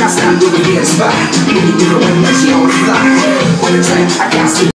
stop moving, get inspired. Moving, when that she on the fly. On the track, I got to